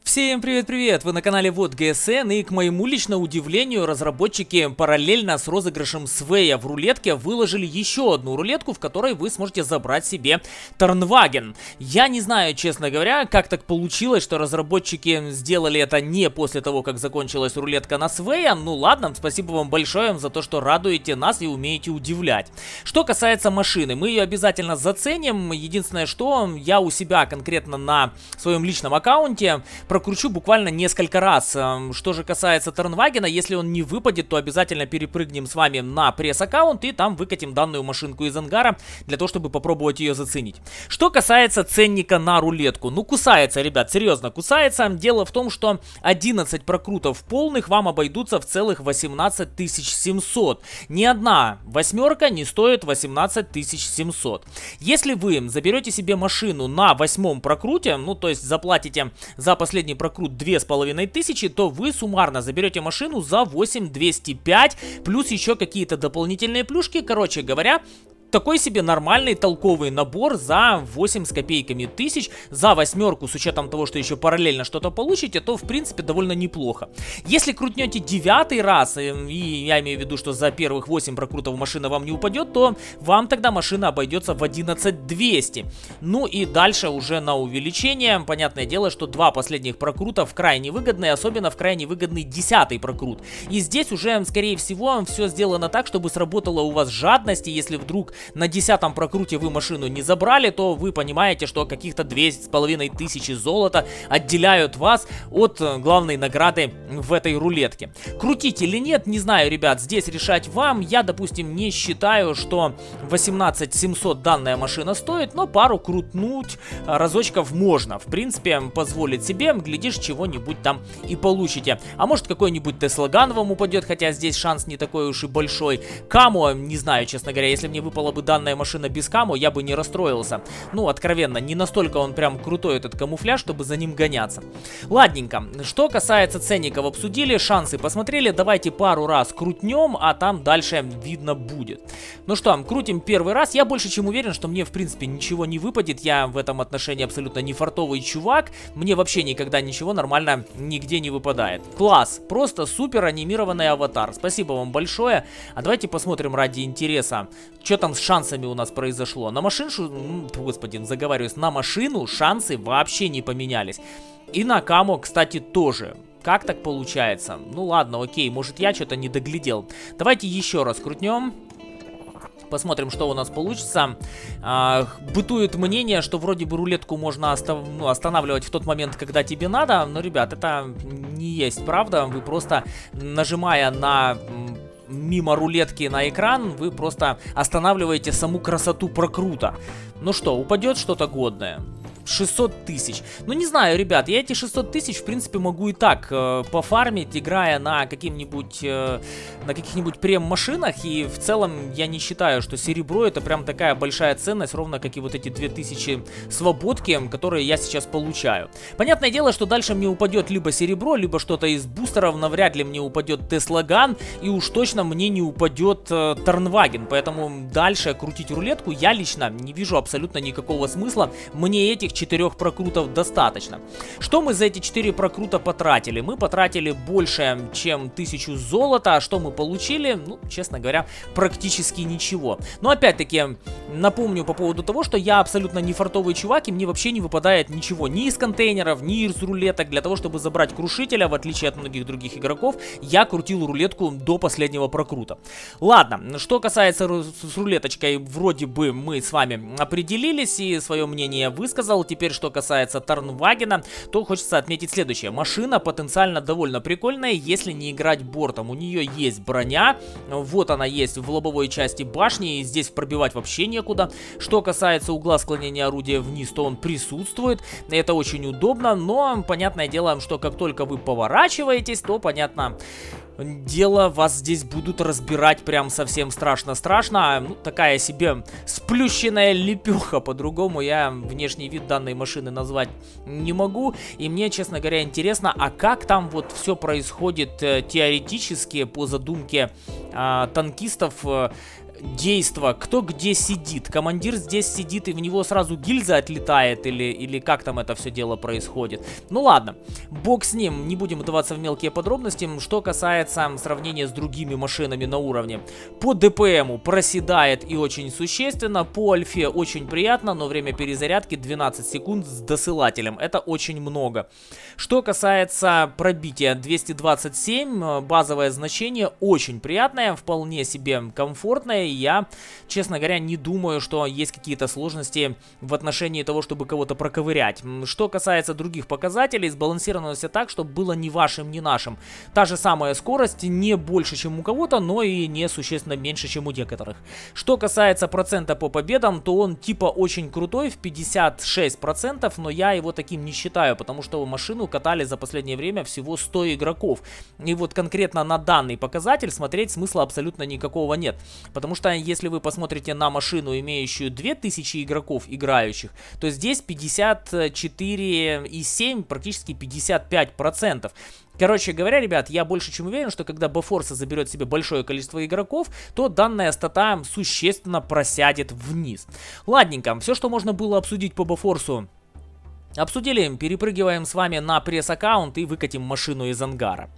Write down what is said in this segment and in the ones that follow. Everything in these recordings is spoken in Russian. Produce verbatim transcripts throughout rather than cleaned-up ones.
Всем привет-привет! Вы на канале Вот ГСН, и к моему личному удивлению разработчики параллельно с розыгрышем Свея в рулетке выложили еще одну рулетку, в которой вы сможете забрать себе Тарнваген. Я не знаю, честно говоря, как так получилось, что разработчики сделали это не после того, как закончилась рулетка на Свея. Ну ладно, спасибо вам большое за то, что радуете нас и умеете удивлять. Что касается машины, мы ее обязательно заценим. Единственное, что я у себя конкретно на своем личном аккаунте прокручу буквально несколько раз. Что же касается Тарнвагена, если он не выпадет, то обязательно перепрыгнем с вами на пресс-аккаунт и там выкатим данную машинку из ангара, для того, чтобы попробовать ее заценить. Что касается ценника на рулетку, ну кусается, ребят, серьезно кусается. Дело в том, что одиннадцать прокрутов полных вам обойдутся в целых восемнадцать тысяч семьсот. Ни одна восьмерка не стоит восемнадцать тысяч семьсот. Если вы заберете себе машину на восьмом прокруте, ну то есть заплатите за последний прокрут две с половиной тысячи, то вы суммарно заберете машину за восемь тысяч двести пять, плюс еще какие-то дополнительные плюшки. Короче говоря, такой себе нормальный толковый набор за восемь с копейками тысяч, за восьмерку, с учетом того, что еще параллельно что-то получите, то в принципе довольно неплохо. Если крутнете девятый раз, и я имею в виду, что за первых восемь прокрутов машина вам не упадет, то вам тогда машина обойдется в одиннадцать тысяч двести. Ну и дальше уже на увеличение. Понятное дело, что два последних прокрутов крайне выгодные, особенно в крайне выгодный десятый прокрут. И здесь уже, скорее всего, все сделано так, чтобы сработала у вас жадность, и если вдруг на десятом прокруте вы машину не забрали, то вы понимаете, что каких-то две с половиной тысячи золота отделяют вас от главной награды в этой рулетке. Крутить или нет, не знаю, ребят, здесь решать вам. Я, допустим, не считаю, что восемнадцать тысяч семьсот данная машина стоит, но пару крутнуть разочков можно. В принципе, позволить себе, глядишь, чего-нибудь там и получите. А может, какой-нибудь Теслаган вам упадет, хотя здесь шанс не такой уж и большой. Камо, не знаю, честно говоря, если мне выпало бы данная машина без камо, я бы не расстроился. Ну, откровенно, не настолько он прям крутой, этот камуфляж, чтобы за ним гоняться. Ладненько, что касается ценников, обсудили, шансы посмотрели, давайте пару раз крутнем, а там дальше видно будет. Ну что, крутим первый раз. Я больше чем уверен, что мне в принципе ничего не выпадет. Я в этом отношении абсолютно не фартовый чувак. Мне вообще никогда ничего нормально нигде не выпадает. Класс, просто супер анимированный аватар. Спасибо вам большое. А давайте посмотрим ради интереса, что там с шансами у нас произошло. На машину, господин, заговариваюсь, на машину шансы вообще не поменялись. И на камо, кстати, тоже. Как так получается? Ну ладно, окей, может я что-то не доглядел. Давайте еще раз крутнем. Посмотрим, что у нас получится. А, бытует мнение, что вроде бы рулетку можно остав... ну, останавливать в тот момент, когда тебе надо. Но, ребят, это не есть правда. Вы просто, нажимая на... мимо рулетки на экран, вы просто останавливаете саму красоту прокрута. Ну что, упадет что-то годное? шестьсот тысяч. Ну не знаю, ребят, я эти шестьсот тысяч в принципе могу и так э, пофармить, играя на каким-нибудь э, на каких-нибудь прем-машинах. И в целом я не считаю, что серебро это прям такая большая ценность, ровно как и вот эти две тысячи свободки, которые я сейчас получаю. Понятное дело, что дальше мне упадет либо серебро, либо что-то из бустеров. Навряд ли мне упадет Теслаган, и уж точно мне не упадет э, Тарнваген. Поэтому дальше крутить рулетку я лично не вижу абсолютно никакого смысла. Мне этих четырех прокрутов достаточно. Что мы за эти четыре прокрута потратили? Мы потратили больше, чем тысячу золота. А что мы получили? Ну, честно говоря, практически ничего. Но опять-таки, напомню по поводу того, что я абсолютно не фартовый чувак, и мне вообще не выпадает ничего ни из контейнеров, ни из рулеток. Для того, чтобы забрать крушителя, в отличие от многих других игроков, я крутил рулетку до последнего прокрута. Ладно, что касается с рулеточкой, вроде бы мы с вами определились и свое мнение высказал. Теперь, что касается Тарнвагена, то хочется отметить следующее. Машина потенциально довольно прикольная, если не играть бортом. У нее есть броня, вот она есть в лобовой части башни, и здесь пробивать вообще некуда. Что касается угла склонения орудия вниз, то он присутствует. Это очень удобно, но понятное дело, что как только вы поворачиваетесь, то понятно... дело, вас здесь будут разбирать прям совсем страшно-страшно. Ну, такая себе сплющенная лепеха, по-другому я внешний вид данной машины назвать не могу. И мне, честно говоря, интересно, а как там вот все происходит э, теоретически по задумке э, танкистов. э, действо, кто где сидит. Командир здесь сидит и в него сразу гильза отлетает, или, или как там это все дело происходит. Ну ладно, бог с ним, не будем вдаваться в мелкие подробности. Что касается сравнения с другими машинами на уровне. По ДПМу проседает и очень существенно, по альфе очень приятно, но время перезарядки двенадцать секунд с досылателем. Это очень много. Что касается пробития двести двадцать семь, базовое значение очень приятное, вполне себе комфортное. Я, честно говоря, не думаю, что есть какие-то сложности в отношении того, чтобы кого-то проковырять. Что касается других показателей, сбалансировано все так, чтобы было ни вашим, ни нашим. Та же самая скорость, не больше, чем у кого-то, но и не существенно меньше, чем у некоторых. Что касается процента по победам, то он типа очень крутой, в пятьдесят шесть процентов, но я его таким не считаю, потому что машину катали за последнее время всего сто игроков. И вот конкретно на данный показатель смотреть смысла абсолютно никакого нет. Потому что если вы посмотрите на машину, имеющую две тысячи игроков играющих, то здесь пятьдесят четыре и семь, практически пятьдесят пять процентов. Короче говоря, ребят, я больше чем уверен, что когда Бафорса заберет себе большое количество игроков, то данная стата существенно просядет вниз. Ладненько, все, что можно было обсудить по Бафорсу, обсудили. Перепрыгиваем с вами на пресс-аккаунт и выкатим машину из ангара.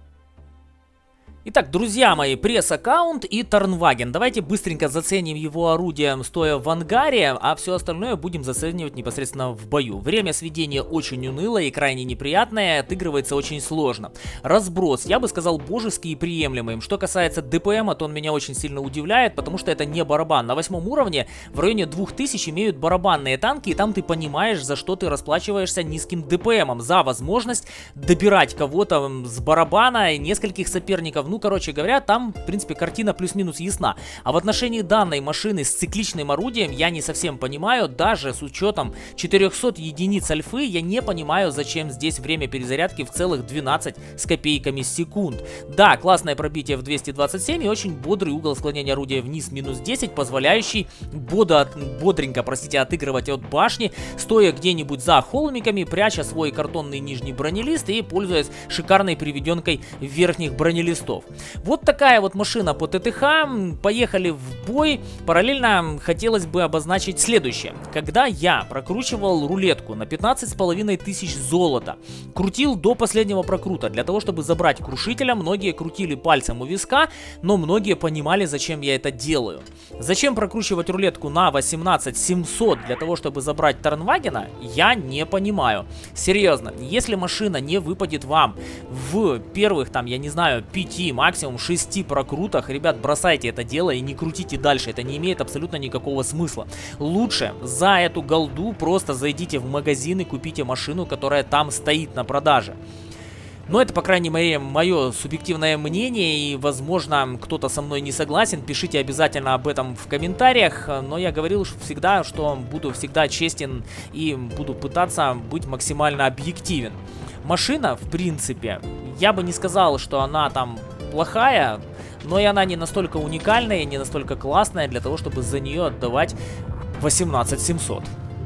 Итак, друзья мои, пресс-аккаунт и Тарнваген. Давайте быстренько заценим его орудие, стоя в ангаре, а все остальное будем заценивать непосредственно в бою. Время сведения очень унылое и крайне неприятное, отыгрывается очень сложно. Разброс, я бы сказал, божеский и приемлемый. Что касается ДПМа, то он меня очень сильно удивляет, потому что это не барабан. На восьмом уровне в районе двух тысяч имеют барабанные танки, и там ты понимаешь, за что ты расплачиваешься низким ДПМом. За возможность добирать кого-то с барабана и нескольких соперников. Ну, короче говоря, там, в принципе, картина плюс-минус ясна. А в отношении данной машины с цикличным орудием я не совсем понимаю, даже с учетом четырёхсот единиц альфы, я не понимаю, зачем здесь время перезарядки в целых двенадцать с копейками секунд. Да, классное пробитие в двести двадцать семь и очень бодрый угол склонения орудия вниз минус десять, позволяющий бодо, бодренько, простите, отыгрывать от башни, стоя где-нибудь за холмиками, пряча свой картонный нижний бронелист и пользуясь шикарной приведенкой верхних бронелистов. Вот такая вот машина по ТТХ. Поехали в бой. Параллельно хотелось бы обозначить следующее. Когда я прокручивал рулетку на пятнадцать с половиной тысяч золота, крутил до последнего прокрута для того, чтобы забрать крушителя, многие крутили пальцем у виска, но многие понимали, зачем я это делаю. Зачем прокручивать рулетку на восемнадцать семьсот для того, чтобы забрать Тарнвагена, я не понимаю. Серьезно, если машина не выпадет вам в первых, там, я не знаю, пяти, максимум шести прокрутах, ребят, бросайте это дело и не крутите дальше, это не имеет абсолютно никакого смысла. Лучше за эту голду просто зайдите в магазин и купите машину, которая там стоит на продаже. Но это, по крайней мере, мое субъективное мнение, и, возможно, кто-то со мной не согласен. Пишите обязательно об этом в комментариях. Но я говорил всегда, что буду всегда честен и буду пытаться быть максимально объективен. Машина, в принципе, я бы не сказал, что она там плохая, но и она не настолько уникальная, не настолько классная для того, чтобы за нее отдавать восемнадцать семьсот.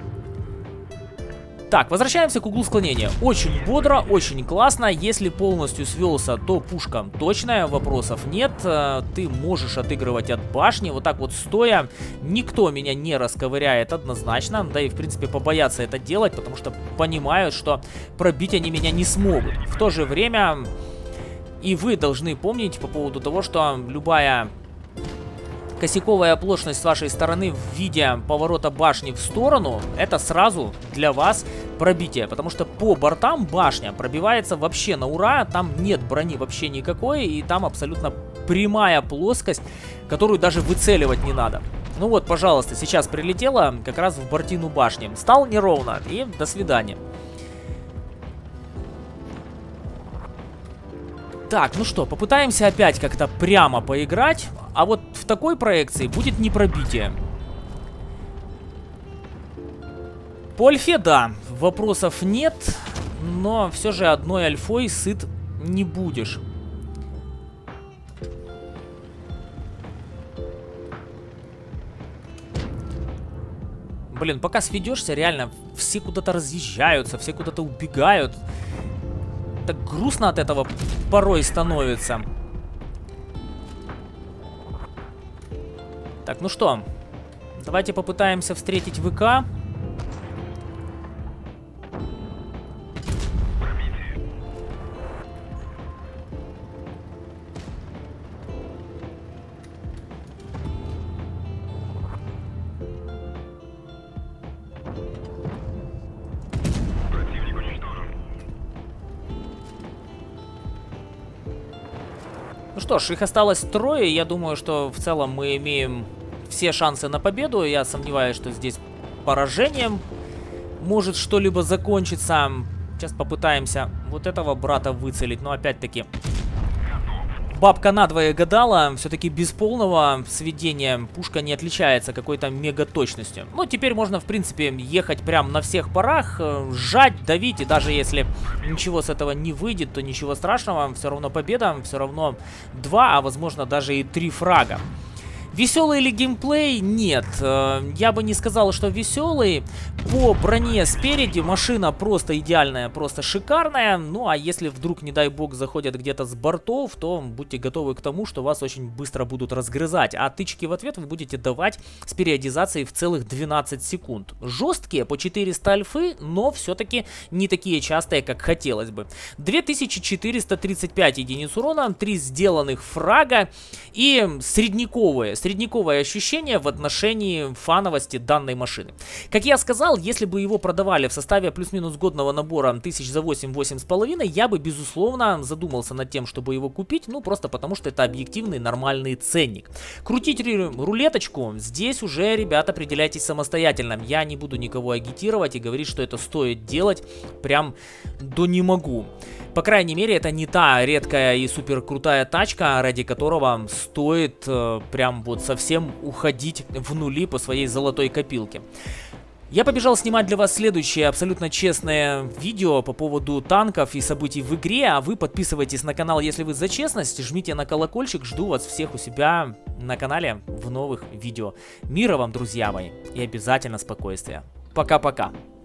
Так, возвращаемся к углу склонения. Очень бодро, очень классно. Если полностью свелся, то пушка точная, вопросов нет. Ты можешь отыгрывать от башни, вот так вот стоя. Никто меня не расковыряет однозначно. Да и, в принципе, побоятся это делать, потому что понимают, что пробить они меня не смогут. В то же время... И вы должны помнить по поводу того, что любая косяковая оплошность с вашей стороны в виде поворота башни в сторону, это сразу для вас пробитие. Потому что по бортам башня пробивается вообще на ура, там нет брони вообще никакой, и там абсолютно прямая плоскость, которую даже выцеливать не надо. Ну вот, пожалуйста, сейчас прилетела как раз в бортину башни. Стал неровно, и до свидания. Так, ну что, попытаемся опять как-то прямо поиграть. А вот в такой проекции будет не пробитие. По альфе, да, вопросов нет. Но все же одной альфой сыт не будешь. Блин, пока сведешься, реально все куда-то разъезжаются, все куда-то убегают. Так грустно от этого порой становится. Так, ну что, давайте попытаемся встретить ВК. Ну что ж, их осталось трое. Я думаю, что в целом мы имеем все шансы на победу. Я сомневаюсь, что здесь поражением может что-либо закончиться. Сейчас попытаемся вот этого брата выцелить. Но опять-таки, бабка надвое гадала. Все-таки без полного сведения пушка не отличается какой-то мега точностью. Ну, теперь можно, в принципе, ехать прям на всех парах, сжать, давить. И даже если ничего с этого не выйдет, то ничего страшного. Все равно победа, все равно два, а возможно даже и три фрага. Веселый ли геймплей? Нет. Я бы не сказал, что веселый. По броне спереди машина просто идеальная, просто шикарная. Ну, а если вдруг, не дай бог, заходят где-то с бортов, то будьте готовы к тому, что вас очень быстро будут разгрызать. А тычки в ответ вы будете давать с периодизацией в целых двенадцать секунд. Жесткие, по четыреста альфы, но все-таки не такие частые, как хотелось бы. две тысячи четыреста тридцать пять единиц урона, три сделанных фрага и средняковые. Средняковое ощущение в отношении фановости данной машины. Как я сказал, если бы его продавали в составе плюс-минус годного набора тысяч за восемь-восемь с половиной, я бы, безусловно, задумался над тем, чтобы его купить, ну, просто потому что это объективный нормальный ценник. Крутить рулеточку здесь уже, ребят, определяйтесь самостоятельно. Я не буду никого агитировать и говорить, что это стоит делать прям до не могу. По крайней мере, это не та редкая и супер крутая тачка, ради которого стоит э, прям вот совсем уходить в нули по своей золотой копилке. Я побежал снимать для вас следующее абсолютно честное видео по поводу танков и событий в игре, а вы подписывайтесь на канал, если вы за честность, жмите на колокольчик, жду вас всех у себя на канале в новых видео. Мира вам, друзья мои, и обязательно спокойствия. Пока-пока.